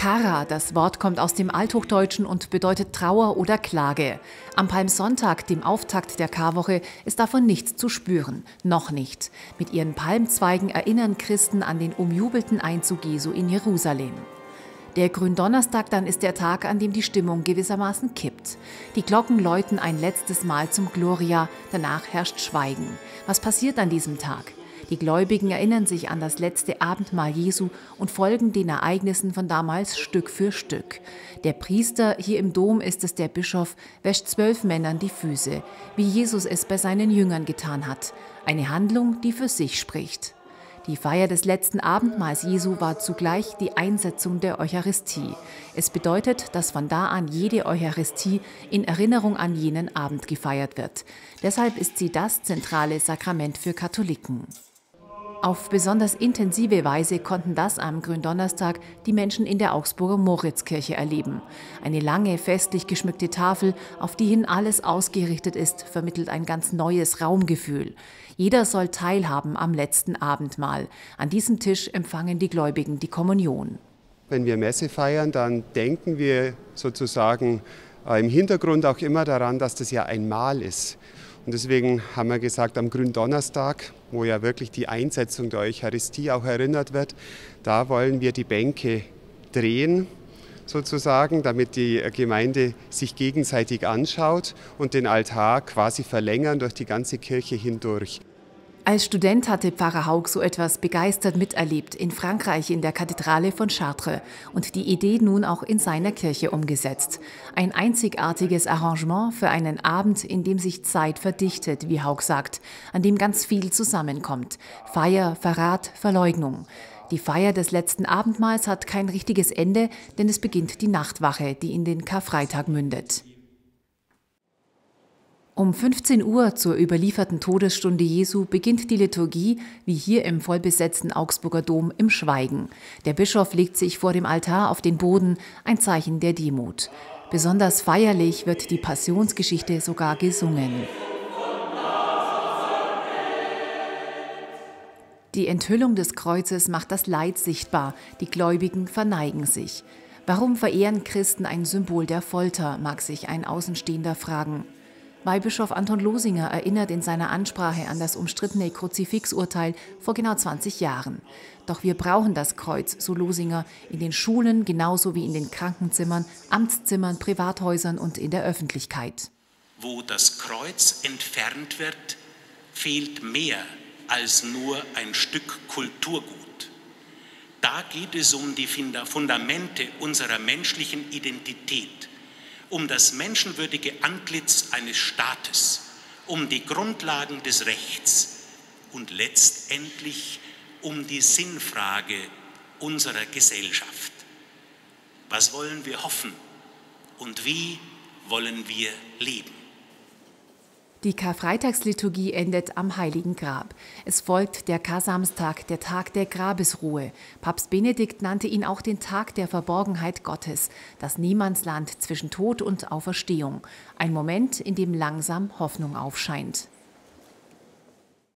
Kara, das Wort kommt aus dem Althochdeutschen und bedeutet Trauer oder Klage. Am Palmsonntag, dem Auftakt der Karwoche, ist davon nichts zu spüren. Noch nicht. Mit ihren Palmzweigen erinnern Christen an den umjubelten Einzug Jesu in Jerusalem. Der Gründonnerstag dann ist der Tag, an dem die Stimmung gewissermaßen kippt. Die Glocken läuten ein letztes Mal zum Gloria, danach herrscht Schweigen. Was passiert an diesem Tag? Die Gläubigen erinnern sich an das letzte Abendmahl Jesu und folgen den Ereignissen von damals Stück für Stück. Der Priester, hier im Dom ist es der Bischof, wäscht 12 Männern die Füße, wie Jesus es bei seinen Jüngern getan hat. Eine Handlung, die für sich spricht. Die Feier des letzten Abendmahls Jesu war zugleich die Einsetzung der Eucharistie. Es bedeutet, dass von da an jede Eucharistie in Erinnerung an jenen Abend gefeiert wird. Deshalb ist sie das zentrale Sakrament für Katholiken. Auf besonders intensive Weise konnten das am Gründonnerstag die Menschen in der Augsburger Moritzkirche erleben. Eine lange, festlich geschmückte Tafel, auf die hin alles ausgerichtet ist, vermittelt ein ganz neues Raumgefühl. Jeder soll teilhaben am letzten Abendmahl. An diesem Tisch empfangen die Gläubigen die Kommunion. Wenn wir Messe feiern, dann denken wir sozusagen im Hintergrund auch immer daran, dass das ja ein Mahl ist. Und deswegen haben wir gesagt, am Gründonnerstag, wo ja wirklich die Einsetzung der Eucharistie auch erinnert wird, da wollen wir die Bänke drehen, sozusagen, damit die Gemeinde sich gegenseitig anschaut und den Altar quasi verlängern durch die ganze Kirche hindurch. Als Student hatte Pfarrer Haug so etwas begeistert miterlebt in Frankreich in der Kathedrale von Chartres und die Idee nun auch in seiner Kirche umgesetzt. Ein einzigartiges Arrangement für einen Abend, in dem sich Zeit verdichtet, wie Haug sagt, an dem ganz viel zusammenkommt. Feier, Verrat, Verleugnung. Die Feier des letzten Abendmahls hat kein richtiges Ende, denn es beginnt die Nachtwache, die in den Karfreitag mündet. Um 15 Uhr zur überlieferten Todesstunde Jesu beginnt die Liturgie, wie hier im vollbesetzten Augsburger Dom, im Schweigen. Der Bischof legt sich vor dem Altar auf den Boden, ein Zeichen der Demut. Besonders feierlich wird die Passionsgeschichte sogar gesungen. Die Enthüllung des Kreuzes macht das Leid sichtbar, die Gläubigen verneigen sich. Warum verehren Christen ein Symbol der Folter, mag sich ein Außenstehender fragen. Weihbischof Anton Losinger erinnert in seiner Ansprache an das umstrittene Kruzifixurteil vor genau 20 Jahren. Doch wir brauchen das Kreuz, so Losinger, in den Schulen genauso wie in den Krankenzimmern, Amtszimmern, Privathäusern und in der Öffentlichkeit. Wo das Kreuz entfernt wird, fehlt mehr als nur ein Stück Kulturgut. Da geht es um die Fundamente unserer menschlichen Identität, um das menschenwürdige Antlitz eines Staates, um die Grundlagen des Rechts und letztendlich um die Sinnfrage unserer Gesellschaft. Was wollen wir hoffen und wie wollen wir leben? Die Karfreitagsliturgie endet am Heiligen Grab. Es folgt der Kar-Samstag, der Tag der Grabesruhe. Papst Benedikt nannte ihn auch den Tag der Verborgenheit Gottes, das Niemandsland zwischen Tod und Auferstehung. Ein Moment, in dem langsam Hoffnung aufscheint.